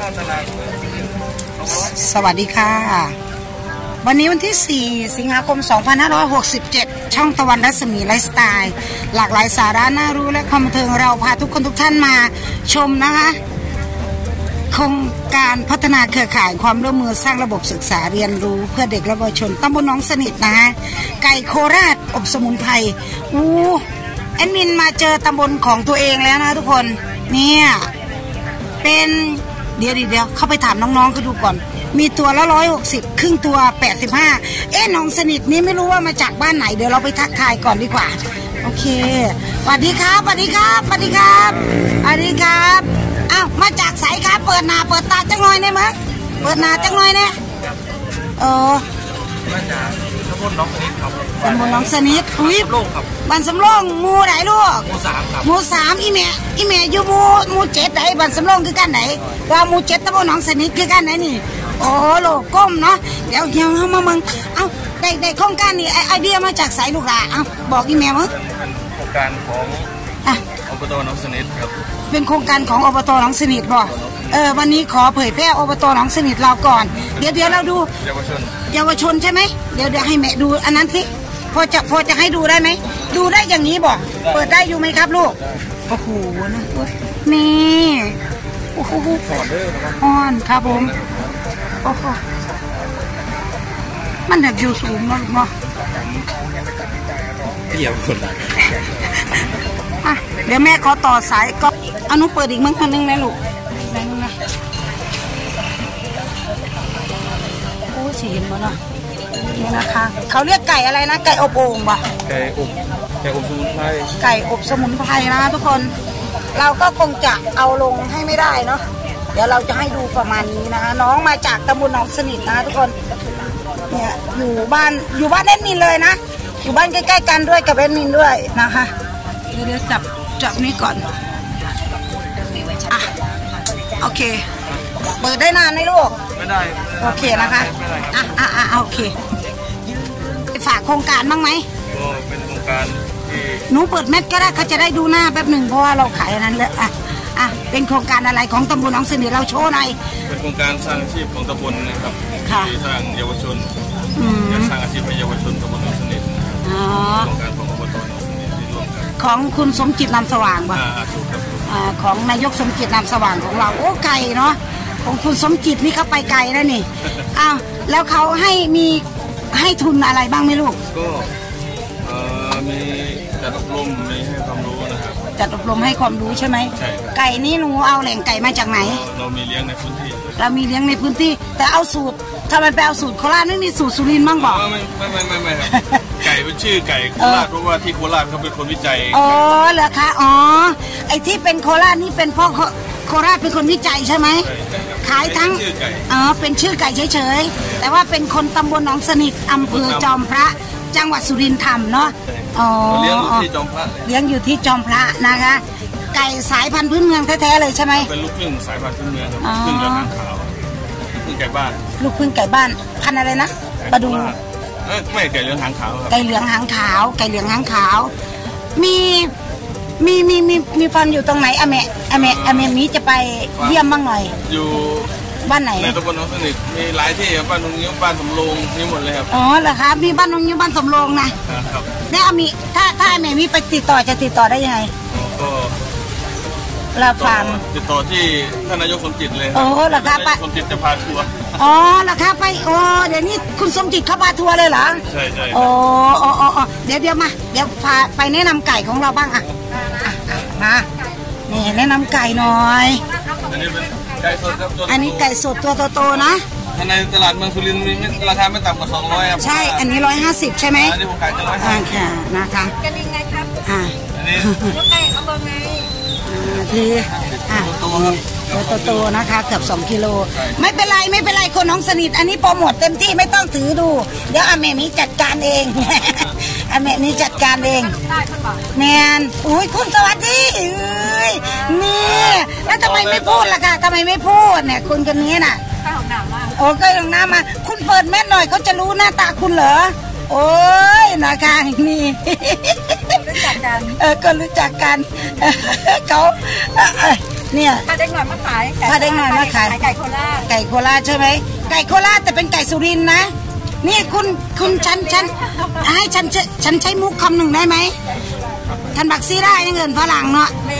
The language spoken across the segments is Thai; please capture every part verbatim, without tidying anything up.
สวัสดีค่ะวันนี้วันที่สี่สิงหาคมสองพันห้าร้อยหกสิบเจ็ดช่องตะวันรัศมีไลฟ์สไตล์หลากหลายสาระน่ารู้และความบันเทิงเราพาทุกคนทุกท่านมาชมนะคะโครงการพัฒนาเครือข่ายความร่วมมือสร้างระบบศึกษาเรียนรู้เพื่อเด็กและเยาวชนตำบลหนองสนิทนะคะไก่โคราชอบสมุนไพรอู้แอดมินมาเจอตำบลของตัวเองแล้วนะทุกคนเนี่ยเป็นเดี๋ยวเดี๋ยวเข้าไปถามน้องๆเขาดูก่อนมีตัวละร้อยหกสิบครึ่งตัวแปดสิบห้าเอ๊ะน้องสนิทนี้ไม่รู้ว่ามาจากบ้านไหนเดี๋ยวเราไปทักทายก่อนดีกว่าโอเคสวัสดีครับสวัสดีครับสวัสดีครับสวัสดีครับอ้าวมาจากไสครับเปิดหน้าเปิดตาจังหน่อยได้ไหมเปิดหน้าจังหน่อยเนี่ยเออมาจากตำบลหนองสนิทครับตำบลหนองสนิทอุ้ยบ้านสำโรงหมู่ไหนลูกหมู่สามครับหมู่สามอีเมะอีเมะอยู่หมู่หมู่เจ็ดไหนบ้านสำโรงคือกันไหนเราหมู่เจ็ดตำบลหนองสนิทคือกันไหนนี่โอ้โลก้มเนาะเดี๋ยวเฮียเข้ามามึงเอ้าได้ได้โครงการนี่ไอเดียมาจากไสลูกหลานเอ้าบอกอีเมะมั้งโครงการของอ่ะอบตหนองสนิทครับเป็นโครงการของอบตหนองสนิทบ่เออวันนี้ขอเผยแพร่อบตหนองสนิทเราก่อนเดี๋ยวเดี๋ยวเราดูเยาวชนเยาวชนใช่ไหมเดี๋ยวเดี๋ยวให้แม่ดูอันนั้นสิพอจะพอจะให้ดูได้ไหมดูได้อย่างนี้บ่เปิดได้อยู่ไหมครับลูกโอ้โหนะนี่โอ้โหอ่อนครับผมโอ้โหมันแบบอยู่สูงมากมั้งเกี่ยวคนอ่ะเดี๋ยวแม่ขอต่อสายก็เอานุเปิดอีกมั้งคนนึงนะลูกไหนนึงนะโอ้สีเห็นบ่เนาะนี่นะคะเขาเรียกไก่อะไรนะไก่อบโอ่งป่ะไก่อบไก่อบสมุนไพรไก่อบสมุนไพรนะทุกคนเราก็คงจะเอาลงให้ไม่ได้เนาะเดี๋ยวเราจะให้ดูประมาณนี้นะคะน้องมาจากตำบลหนองสนิทนะทุกคนเนี่ยอยู่บ้านอยู่บ้านแอดมินเลยนะอยู่บ้านใกล้ๆกันด้วยกับแอดมินด้วยนะคะเดี๋ยวจับจับนี้ก่อนอ่ะโอเคเปิดได้นานไหมลูกไม่ได้โอเคนะคะอ่ะอ่ะอ่ะโอเคฝากโครงการบ้างไหมก็เป็นโครงการที่หนูเปิดเม็ดก็ได้เขาจะได้ดูหน้าแป๊บหนึ่งเพราะว่าเราขายอันนั้นเลยอ่ะอ่ะเป็นโครงการอะไรของตำบลหนองสนิทเราโชว์หน่อยเป็นโครงการสร้างอาชีพของตำบลนะครับที่สร้างเยาวชนจะสร้างอาชีพให้เยาวชนตำบลหนองสนิทอ๋อโครงการของอบตหนองสนิทที่ร่วมกันของคุณสมจิตนามสว่างป่ะอ่าของนายกสมจิตนามสว่างของเราโอ้ไกลเนาะของคุณสมจิตนี่เขาไปไกลแล้วนี่อ้าวแล้วเขาให้มีให้ทุนอะไรบ้างไหมลูกก็มีจัดอบรมมีให้ความรู้นะครับจัดอบรมให้ความรู้ใช่ไหมใช่ไก่นี่หนูเอาแหล่งไก่มาจากไหนเรามีเลี้ยงในพื้นที่เรามีเลี้ยงในพื้นที่แต่เอาสูตรทำไมไปเอาสูตรโคราชไม่มีสูตรสุรินทร์บ้างบอกไม่ไม่ไม่ไม่ไม่ครับไก่เป็นชื่อไก่โคราชเพราะว่าที่โคราชเขาเป็นคนวิจัยอ๋อเหรอคะอ๋อไอ้ที่เป็นโคราชนี่เป็นเพราะโคราชเป็นคนวิจัยใช่ไหมขายทั้งอ๋อเป็นชื่อไก่เฉยๆแต่ว่าเป็นคนตำบลหนองสนิทอำเภอจอมพระจังหวัดสุรินทร์ทำเนาะอ๋อเลี้ยงอยู่ที่จอมพระเลี้ยงอยู่ที่จอมพระนะคะไก่สายพันธุ์พื้นเมืองแท้ๆเลยใช่ไหมเป็นลูกครึ่งสายพันธุ์พื้นเมืองครึ่งเหลืองหางขาวลูกครึ่งไก่บ้านลูกครึ่งไก่บ้านพันธุ์อะไรนะปลาดูไม่ไก่เหลืองหางขาวไก่เหลืองหางขาวไก่เหลืองหางขาวมีมีมีมีมีฟันอยู่ตรงไหนอเมะอเมะอเมะนี้จะไปเยี่ยมบ้างหน่อยอยู่บ้านไหนในตำบลหนองสนิทมีหลายที่บ้านนงยิ้วบ้านสำโรงนี่หมดเลยครับอ๋อเหรอครับมีบ้านนงยิ้วบ้านสำโรงนะครับแล้วอเมะถ้าถ้าอเมะมีไปติดต่อจะติดต่อได้ยังไงก็เราฟังติดต่อที่ท่านนายกสมจิตเลยโอ้เหรอครับสมจิตจะพาทัวร์อ๋อเหรอครับไปโอ้เดี๋ยวนี้คุณสมจิตเขาพาทัวร์เลยเหรอใช่ใช่โอ้โอ้โอ้เดี๋ยวเดี๋ยวมาเดี๋ยวพาไปแนะนำไก่ของเราบ้างอ่ะมานี่แนะนำไก่หน่อยอันนี้เป็นไก่สดครับอันนี้ไก่สดตัวโตๆนะในตลาดเมืองสุรินทร์มีราคาไม่ต่ำกว่าสองร้อยครับใช่อันนี้ร้อยห้าสิบใช่ไหมอันนี้ผมขายจะร้อยห้าสิบค่ะนะคะกันยังไงครับอ่าอันนี้ลูกไก่เขาเบอร์ไงทีอ่ะตัวโตๆนะคะเกือบสองกิโลไม่เป็นไรไม่เป็นไรคนน้องสนิทอันนี้โปรโมทเต็มที่ไม่ต้องถือดูเดี๋ยวอาเมนี้จัดการเองอาเมนี้จัดการเองแมนอุ้ยคุณสวัสดีนี่แล้วทำไมไม่พูดล่ะคะทำไมไม่พูดเนี่ยคุณคนนี้น่ะโอ้ก็ลงน้ำมาคุณเปิดแม่หน่อยเขาจะรู้หน้าตาคุณเหรอโอ้ยนะคะนี่รู้จักกันเออก็รู้จักกันเขาเนี่ยพาเด็กหน่อยมาขายพาเด็กหน่อยมาขายไก่โคราชไก่โคราชใช่ไหมไก่โคราชแต่เป็นไก่สุรินทร์นะนี่คุณคุณฉันฉันให้ฉันฉันใช้มุกคำหนึ่งได้ไหมท่านบักซี่ได้เงินฝรั่งเนาะเม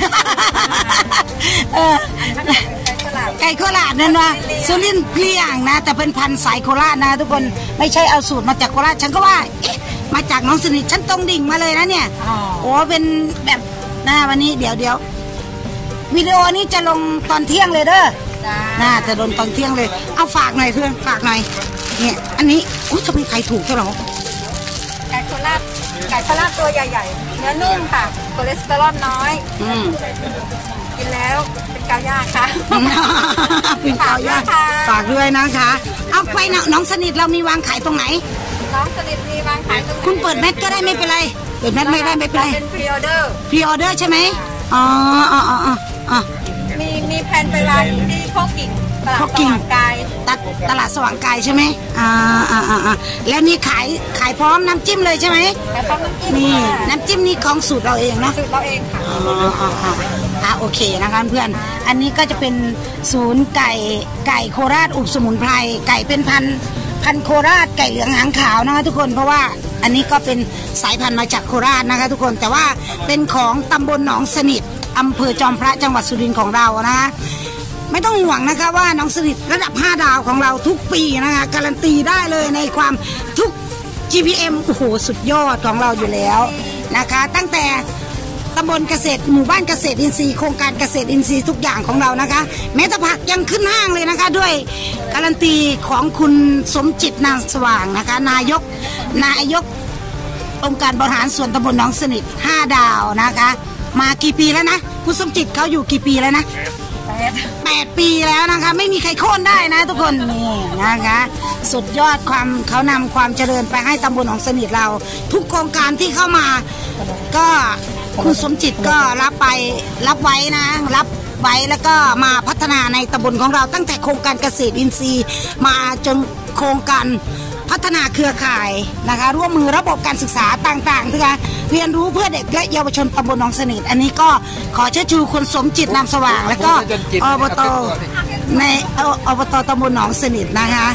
เออไก่โคราชนั่นวะสุรินทร์เลี้ยงนะแต่เป็นพันธุ์สายโคราชนะทุกคนไม่ใช่เอาสูตรมาจากโคราชฉันก็ว่ามาจากน้องสนิทฉันตรงดิ่งมาเลยนะเนี่ยโอ้เป็นแบบหน้าวันนี้เดี๋ยวเดี๋ยววิดีโอนี้จะลงตอนเที่ยงเลยเด้อน่าจะลงตอนเที่ยงเลยเอาฝากหน่อยเพื่อนฝากหน่อยเนี่ยอันนี้อุ้ยทำไมขายถูกเท่าไหร่ไก่โคราชไก่โคราชตัวใหญ่ๆเนื้อนุ่มค่ะคอเลสเตอรอลน้อยกินแล้วเป็นกาวยากค่ะเป็นกาวยากฝากด้วยนะคะเอาไปน้องสนิทเรามีวางขายตรงไหนน้องสนิทมีวางขายตรงไหนคุณเปิดแมทก็ได้ไม่เป็นไรเปิดแมทไม่ได้ไม่เป็นไรเป็นพรีออเดอร์พรีออเดอร์ใช่ไหมอ๋ออ๋ออ๋ออ๋อมีมีแผนไปวางที่โคกิ่งตลาดสว่างกายตลาดสว่างกายใช่ไหมอ่าอ่าอ่าแล้วนี่ขายขายพร้อมน้ำจิ้มเลยใช่ไหมขายพร้อมน้ำจิ้มนี่น้ำจิ้มนี่ของสูตรเราเองเนาะสูตรเราเองค่ะอ๋ออ๋ออ่าโอเคนะคะเพื่อนอันนี้ก็จะเป็นศูนย์ไก่ไก่โคราชอุบสมุนไพรไก่เป็นพันพันโคราชไก่เหลืองหางขาวนะคะทุกคนเพราะว่าอันนี้ก็เป็นสายพันธุ์มาจากโคราชนะคะทุกคนแต่ว่าเป็นของตำบลหนองสนิทอำเภอจอมพระจังหวัดสุรินทร์ของเรานะคะไม่ต้องห่วงนะคะว่าน้องสนิทระดับห้าดาวของเราทุกปีนะคะการันตีได้เลยในความทุก จี พี เอ็ม โอ้โหสุดยอดของเราอยู่แล้วนะคะตั้งแต่ตำบลเกษตรหมู่บ้านเกษตรอินทรีย์โครงการเกษตรอินทรีย์ทุกอย่างของเรานะคะแม้แต่ผักยังขึ้นห้างเลยนะคะด้วยการันตีของคุณสมจิตนามสว่างนะคะนายกนายกองค์การบริหารส่วนตำบลหนองสนิทห้าดาวนะคะมากี่ปีแล้วนะคุณสมจิตเขาอยู่กี่ปีแล้วนะแปดปีแล้วนะคะไม่มีใครโค่นได้นะทุกคนนี่นะคะสุดยอดความเขานำความเจริญไปให้ตำบลหนองสนิทเราทุกโครงการที่เข้ามาก็คุณสมจิตก็รับไปรับไว้นะรับไว้แล้วก็มาพัฒนาในตำบลของเราตั้งแต่โครงการเกษตรอินทรีย์มาจนโครงการพัฒนาเครือข่ายนะคะร่วมมือระบบการศึกษาต่างๆนะคะเรียนรู้เพื่อเด็กและเยาวชนตำบลหนองสนิทอันนี้ก็ขอเชิญชูคุณสมจิตนามสว่างแล้วก็อบตในอบตตำบลหนองสนิทนะคะ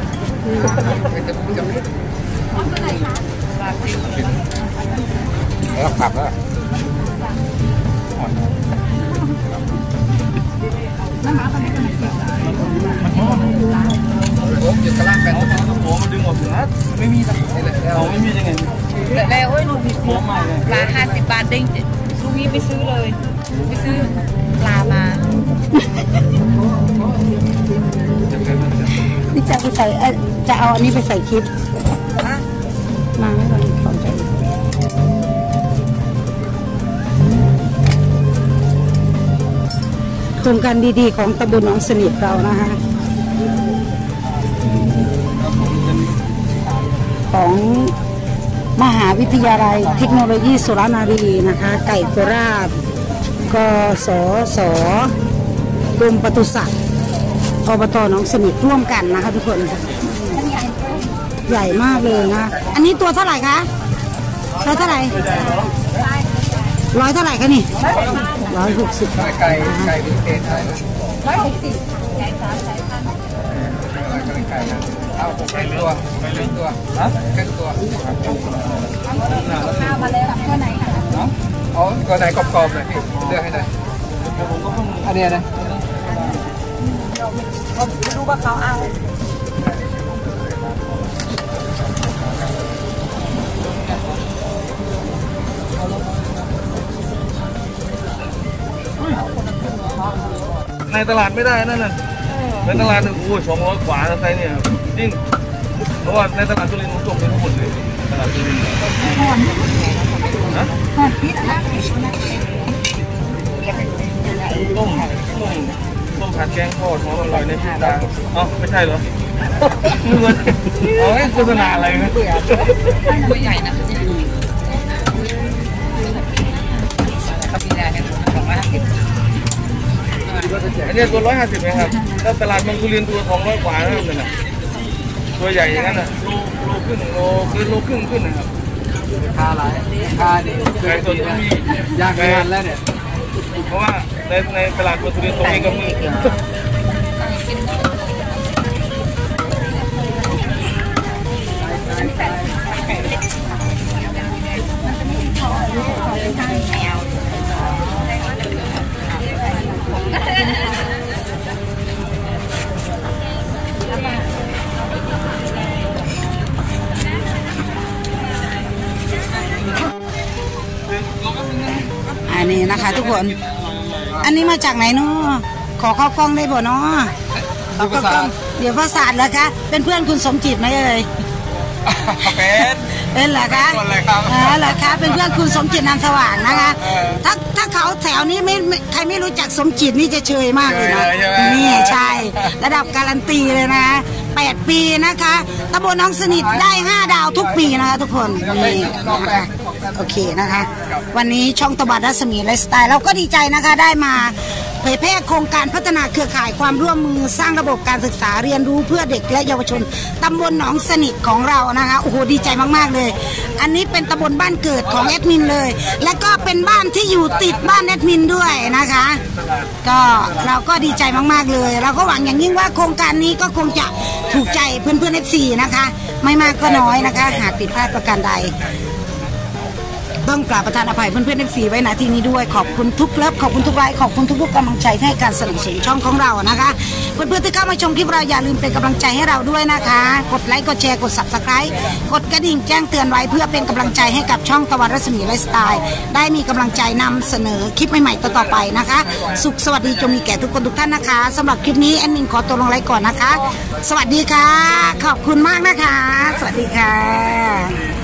แล้วขับแล้วผมหยุดกระล่างแฟนผมผมมันดึงออกถึงนะไม่มีเราไม่มียังไงแล้วโอ้ยหนูผิดผมมาเลยปลาห้าสิบบาทเด้งลูกนี้ไปซื้อเลยไปซื้อปลามานี่จะไปใส่จะเอาอันนี้ไปใส่คลิปมาไม่ต้องสนใจโครงการดีๆของตำบลหนองสนิทเรานะคะของมหาวิทยาลัยเทคโนโลยีสุรานารีนะคะไก่โคราชกสศกรมปศุสัตว์อบตหนองสนิทร่วมกันนะคะทุกคนใหญ่มากเลยนะอันนี้ตัวเท่าไหร่คะตัวเท่าไหร่ร้อยเท่าไหร่คะนี่ร้อยหกสิบไก่ไก่ไก่ดิเกตไก่ร้อยหกสิบไก่สามสายพันธุ์ไก่เอาผมเป็นตัวเป็นตัวฮะเป็นตัวข้าวมาเลยตัวไหนคะอ๋อตัวไหนกรอบๆเลยพี่เลือกให้หน่อยอันนี้นะดูว่าเขาเอาในตลาดไม่ได้นั่นน่ะในตลาดหนึ่งโอ้ยสองร้อยกว่าอะไรเนี่ยจริงเพราะว่าในตลาดจุลินทร์จบไปทั้งหมดเลยตลาดจุลินทร์นะต้มต้มต้มผัดแกงทอดหอมอร่อยในพิซซ่าอ๋อไม่ใช่เหรอเงินเอาไอ้โฆษณาอะไรนะตัวใหญ่นะอันนี้ตัวร้อยห้าสิบนะครับถ้าตลาดมังคุรินตัวสองร้อยกว่านั่นแหละตัวใหญ่อย่างนั้นน่ะโลโลครึ่งโลคือโลครึ่งขึ้นนะครับค่าอะไรค่าดิไก่สดมียากงานแล้วเนี่ยเพราะว่าในในตลาดสุรินทร์ตรงนี้ก็มีอันนี้นะคะทุกคนอันนี้มาจากไหนเนาะขอเข้ากล้องได้บ่เนาะขอเข้ากล้องเดี๋ยวภาษาเหรอคะเป็นเพื่อนคุณสมจิตไหมเอ่ยเป็นเป็นเหรอคะอ๋อเหรอคะเป็นเพื่อนคุณสมจิตนามสว่างนะคะถ้าถ้าเขาแถวนี้ไม่ใครไม่รู้จักสมจิตนี่จะเชยมากเลยนะนี่ใช่ระดับการันตีเลยนะแปดปีนะคะตำบลหนองสนิทได้ห้าดาวทุกปีนะคะทุกคนนี่นะคะโอเคนะคะวันนี้ช่องตะวันรัศมีไลฟ์สไตล์เราก็ดีใจนะคะได้มาเผยแพร่โครงการพัฒนาเครือข่ายความร่วมมือสร้างระบบการศึกษาเรียนรู้เพื่อเด็กและเยาวชนตำบลหนองสนิทของเรานะคะโอ้โหดีใจมากๆเลยอันนี้เป็นตำบลบ้านเกิดของแอดมินเลยและก็เป็นบ้านที่อยู่ติดบ้านแอดมินด้วยนะคะก็เราก็ดีใจมากๆเลยเราก็หวังอย่างยิ่งว่าโครงการนี้ก็คงจะถูกใจเพื่อนเพื่อนเอฟซีนะคะไม่มากก็น้อยนะคะหากผิดพลาดประการใดต้องกราบประทานอภัยเพื่อนเพื่อนเอฟซีไว้ณที่นี้ด้วยขอบคุณทุกเลิฟขอบคุณทุกไลค์ขอบคุณทุกกำลังใจให้การสนับสนุนช่องของเรานะคะเพื่อนเพื่อนที่เข้ามาชมคลิปเราอย่าลืมเป็นกำลังใจให้เราด้วยนะคะกดไลค์กดแชร์กด ซับสไครบ์ กดกระดิ่งแจ้งเตือนไว้เพื่อเป็นกำลังใจให้กับช่องตะวันรัศมีไลฟ์สไตล์ได้มีกำลังใจนำเสนอคลิปใหม่ๆต่อๆไปนะคะสุขสวัสดีจงมีแก่ทุกคนทุกท่านนะคะสำหรับคลิปนี้แอดมินขอตัวลงไลค์ก่อนนะคะสวัสดีค่ะขอบคุณมากนะคะสวัสดีค่ะ